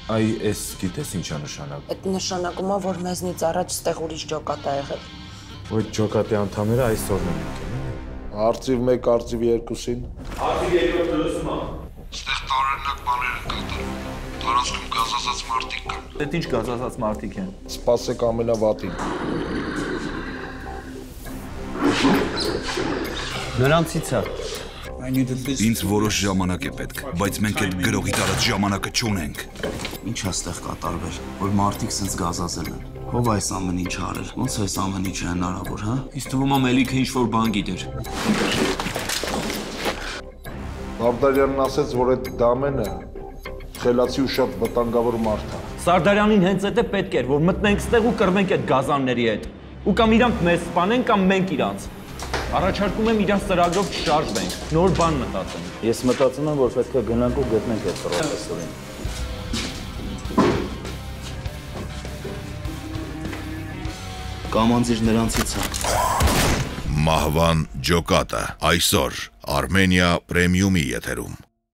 Այ էս գիտես ինչա նշանակում։ Այդ նշանակում է, որ մեզնից առաջ ստեղ ուրիշ ջոկատ ա եղել։ Այդ ջոկատի անդամները այսօրն են եկել։ Արծիվ 1, արծիվ 2-ին։ Արծիվ 2 լսում եմ։ Ստեղ տարօրինակ բաներ են կատարում։ Տարածքում գազացած մարդիկ կան։ Դե ինչ գազացած մարդիկ են։ Սպասեք ամենավատին։ Նրանցից է։ Ինձ որոշ ժամանակ է պետք, բայց մենք այդ գրողի տարած ժամանակը չունենք։ Ինչ է ստեղ կատարվել, որ մարդիկ սենց գազազել են։ Ով այս ամեն ինչ արել, ոնց այս ամեն ինչը հնարավոր, հա? Ինձ թվում է Մելիքը ինչ-որ բան գիտեր։ Սարդարյանն ասեց, որ այդ դամենը խելացի ու շատ վտանգավոր մարդ է։ Սարդարյանին հենց այդ է պետք էր, որ մտնենք ստեղ ու կռվենք այդ գազանների հետ։ Ու կամ իրանք մեզ սպանեն, կամ մենք իրանց։ Առաջարկում եմ իրանց ծրագրով չշարժվենք, նոր բան մտածենք։ Ես մտածում եմ, որ պետք է գնանք ու գտնենք այդ պրոֆեսորին։ Կամանձիր նրանցից է։ Մահվան ջոկատը այսօր Armenia Premium-ի եթերում։